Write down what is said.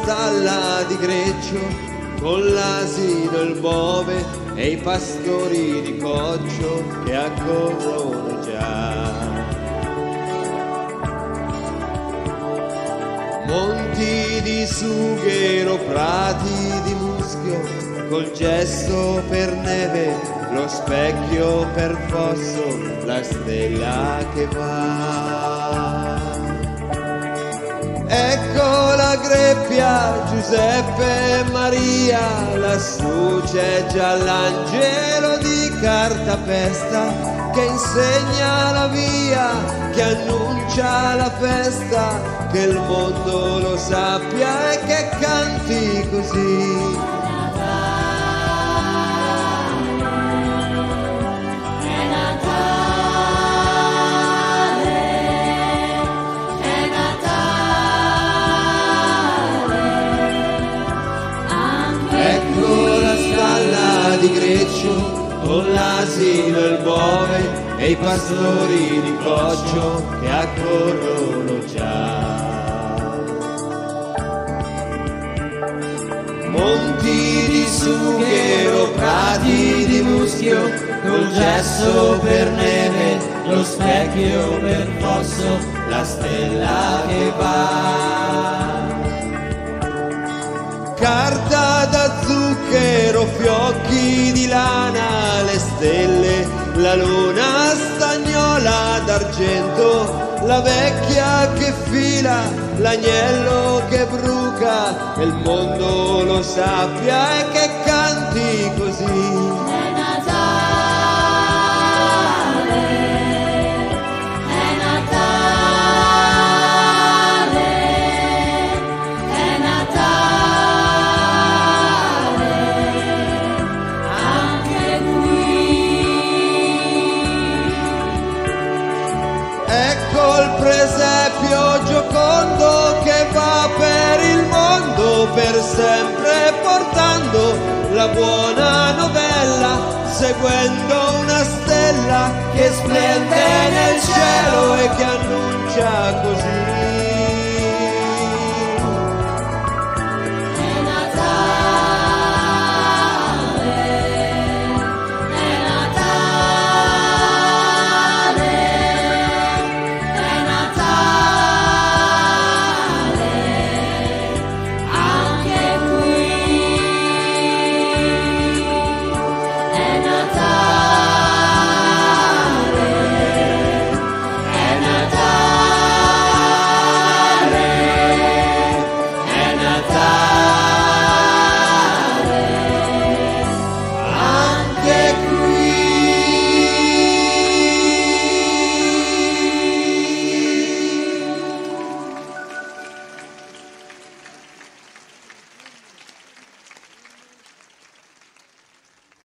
stalla di Greccio, con l'asino, il bove e i pastori di coccio che accorrono già. Monti di sughero, prati di muschio, col gesso per neve, lo specchio per fosso, la stella che va. Ecco la greppia, Giuseppe e Maria, lassù c'è già l'angelo di cartapesta che insegna la via, che annuncia la festa, che il mondo lo sappia e che canti così. Di Greccio, con l'asino e il bove e i pastori di coccio che accorrono già. Monti di sughero, prati di muschio, col gesso per neve, lo specchio per fosso, la stella che va. Carta da zucchero, fiocchi di lana, le stelle, la luna stagnola d'argento, la vecchia che fila, l'agnello che bruca, che il mondo lo sappia e che canti così. Ecco il presepio giocondo che va per il mondo per sempre, portando la buona novella, seguendo una stella che splende nel cielo e che annuncia così.